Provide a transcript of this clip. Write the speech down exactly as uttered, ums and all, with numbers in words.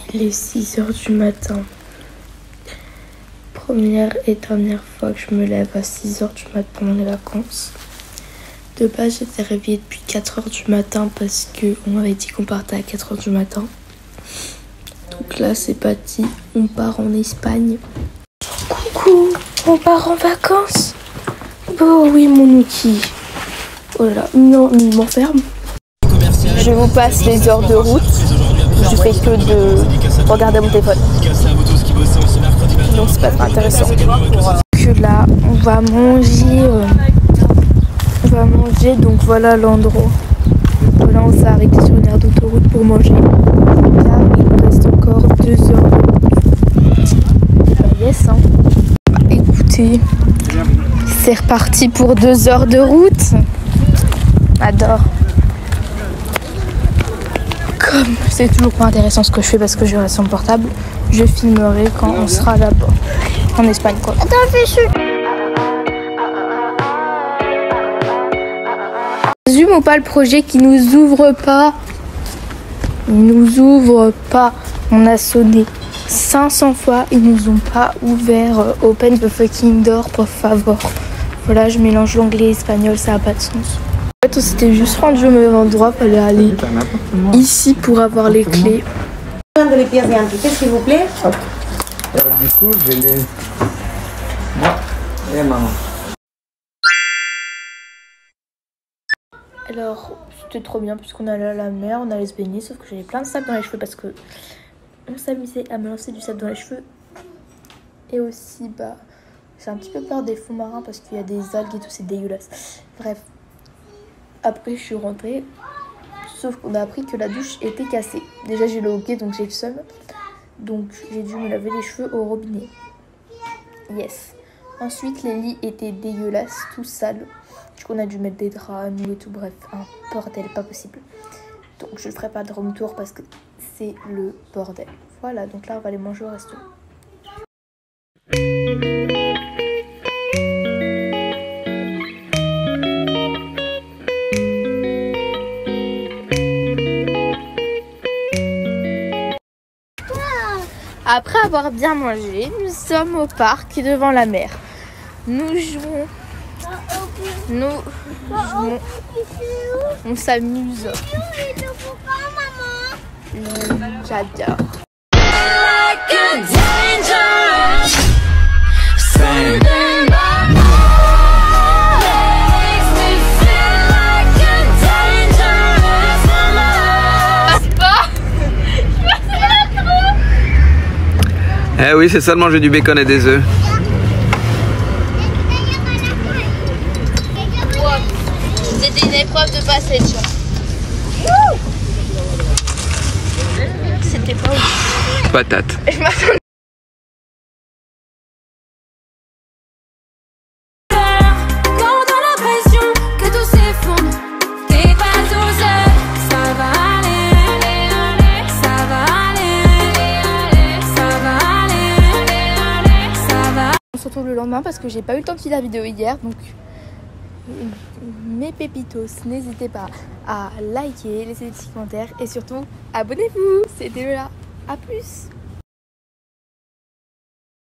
Il est six heures du matin. Première et dernière fois que je me lève à six heures du matin pendant les vacances. De base, j'étais réveillée depuis quatre heures du matin parce qu'on m'avait dit qu'on partait à quatre heures du matin. Donc là, c'est parti. On part en Espagne. Coucou, on part en vacances. Oh oui, mon outil. Oh là là, non, il m'enferme. Je vous passe les heures de route. Je fais que de regarder mon téléphone. Donc c'est pas très intéressant. Que là, on va manger. Euh, on va manger, donc voilà l'endroit. Voilà, on s'est arrêté sur une aire d'autoroute pour manger. Là, il nous reste encore deux heures. Bah, yes, hein. Bah, écoutez, c'est reparti pour deux heures de route. J'adore. Comme c'est toujours pas intéressant ce que je fais parce que je reste sur mon portable, je filmerai quand on sera là-bas. En Espagne, quoi. Attends, je suis... Zoom ou pas le projet qui nous ouvre pas. Il nous ouvre pas. On a sonné cinq cents fois. Ils nous ont pas ouvert. Open the fucking door, por favor. Voilà, je mélange l'anglais et l'espagnol, ça a pas de sens. En fait, on s'était juste rendu au même endroit. Fallait aller ici pour avoir les clés. De les pièces d'identité, s'il vous plaît. Alors, du coup, je les... Moi et maman. Alors, c'était trop bien puisqu'on allait à la mer, on allait se baigner, sauf que j'avais plein de sable dans les cheveux parce que on s'amusait à me lancer du sable dans les cheveux. Et aussi, bah, j'ai un petit peu peur des fonds marins parce qu'il y a des algues et tout, c'est dégueulasse. Bref, après je suis rentrée, sauf qu'on a appris que la douche était cassée. Déjà j'ai le hockey donc j'ai le seum, donc j'ai dû me laver les cheveux au robinet. Yes. Ensuite les lits étaient dégueulasses, tout sales. Du coup on a dû mettre des draps, nous et tout, bref, un bordel pas possible. Donc je ne ferai pas de room tour parce que c'est le bordel. Voilà, donc là on va aller manger au resto. Après avoir bien mangé, nous sommes au parc devant la mer. Nous jouons. Nous jouons. On s'amuse. J'adore. Eh oui, c'est ça de manger du bacon et des œufs. C'était une épreuve de passage. C'était pas ouf. Patate. Je m'attendais. On se retrouve le lendemain parce que j'ai pas eu le temps de filmer la vidéo hier, donc mes pépitos, n'hésitez pas à liker, laisser des petits commentaires et surtout abonnez-vous. C'était là, à plus.